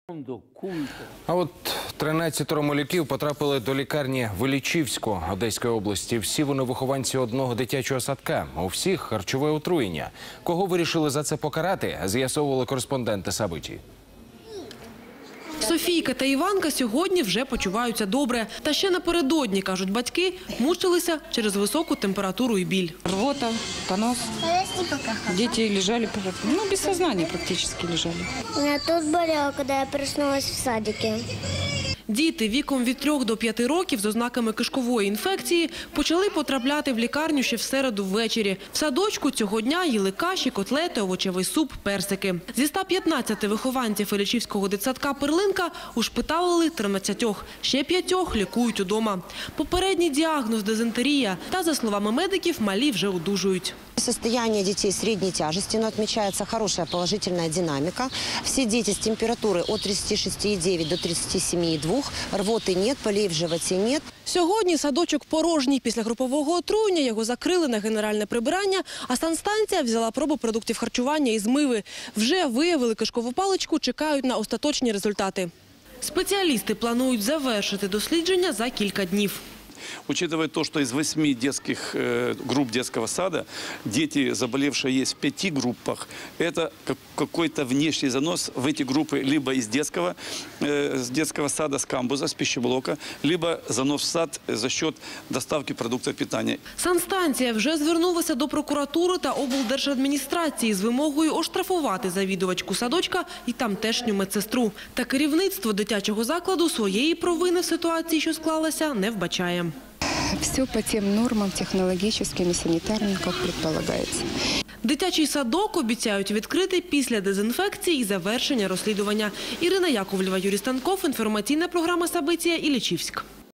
А от 13 малюків потрапили до лікарні в Іллічівську Одеської області. Всі вони вихованці одного дитячого садка. У всіх харчове отруєння. Кого вирішили за це покарати, з'ясовували кореспонденти Сабиті. Софійка та Іванка сьогодні вже почуваються добре. Та ще напередодні, кажуть батьки, мучилися через високу температуру і біль. Рвота, понос. Дети лежали, без сознания практически лежали. У меня тут болело, когда я проснулась в садике. Діти віком від 3 до 5 років з ознаками кишкової інфекції почали потрапляти в лікарню ще в середу ввечері. В садочку цього дня їли каші, котлети, овочевий суп, персики. Зі 115 вихованців Іллічівського дитсадка «Перлинка» ушпиталили 13. Ще 5 лікують удома. Попередній діагноз – дизентерія. Та, за словами медиків, малі вже одужують. Состояние детей средней тяжести, но отмечается хорошая положительная динамика. Все дети с температурой от 36,9 до 37,2. Рвоты нет, болей в животе нет. Сьогодні садочок порожній. Після групового отруєння його закрили на генеральне прибирання, а санстанція взяла пробу продуктів харчування із змиви. Вже виявили кишкову паличку, чекають на остаточні результати. Спеціалісти планують завершити дослідження за кілька днів. Учитывая то, что из 8 детских групп детского сада дети, заболевшие, есть в 5 группах, это какой-то внешний занос в эти группы либо из детского сада, с камбуза, с пищеблока, либо занос в сад за счет доставки продуктов питания. Санстанція вже звернулася до прокуратури та облдержадміністрації з вимогою оштрафувати завідувачку садочка і тамтешню медсестру. Та керівництво дитячого закладу своєї провини в ситуації, що склалася, не вбачає. Все по тем нормам технологическим и санитарным, как предполагается. Дитячий садок обіцяють відкрити після дезінфекції і завершення розслідування. Ірина Яковлєва, Юрій Станков, інформаційна програма «Сабитія», Іллічівськ.